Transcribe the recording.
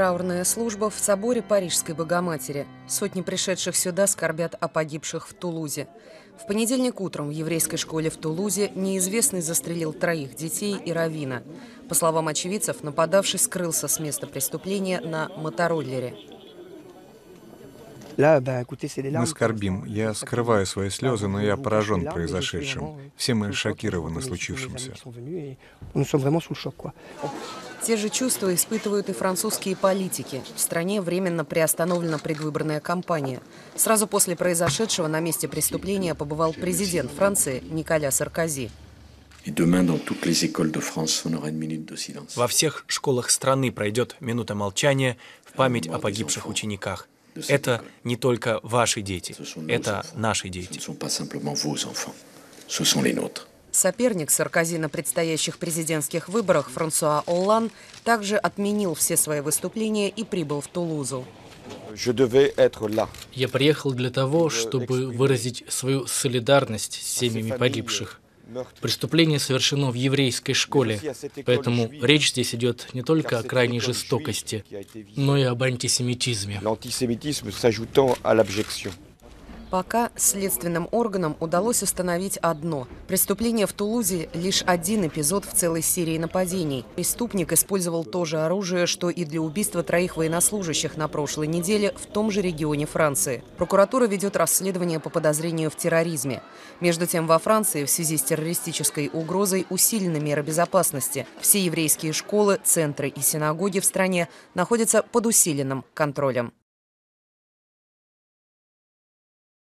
траурная служба в соборе Парижской Богоматери. Сотни пришедших сюда скорбят о погибших в Тулузе. В понедельник утром в еврейской школе в Тулузе неизвестный застрелил 3 детей и раввина. По словам очевидцев, нападавший скрылся с места преступления на мотороллере. Мы скорбим. Я скрываю свои слезы, но я поражен произошедшим. Все мы шокированы случившимся. Те же чувства испытывают и французские политики. В стране временно приостановлена предвыборная кампания. Сразу после произошедшего на месте преступления побывал президент Франции Николя Саркози. Во всех школах страны пройдет минута молчания в память о погибших учениках. Это не только ваши дети, это наши дети. Соперник Саркози на предстоящих президентских выборах Франсуа Олланд также отменил все свои выступления и прибыл в Тулузу. Я приехал для того, чтобы выразить свою солидарность с семьями погибших. Преступление совершено в еврейской школе, поэтому речь здесь идет не только о крайней жестокости, но и об антисемитизме. Пока следственным органам удалось установить одно. Преступление в Тулузе – лишь один эпизод в целой серии нападений. Преступник использовал то же оружие, что и для убийства 3 военнослужащих на прошлой неделе в том же регионе Франции. Прокуратура ведет расследование по подозрению в терроризме. Между тем, во Франции в связи с террористической угрозой усилены меры безопасности. Все еврейские школы, центры и синагоги в стране находятся под усиленным контролем.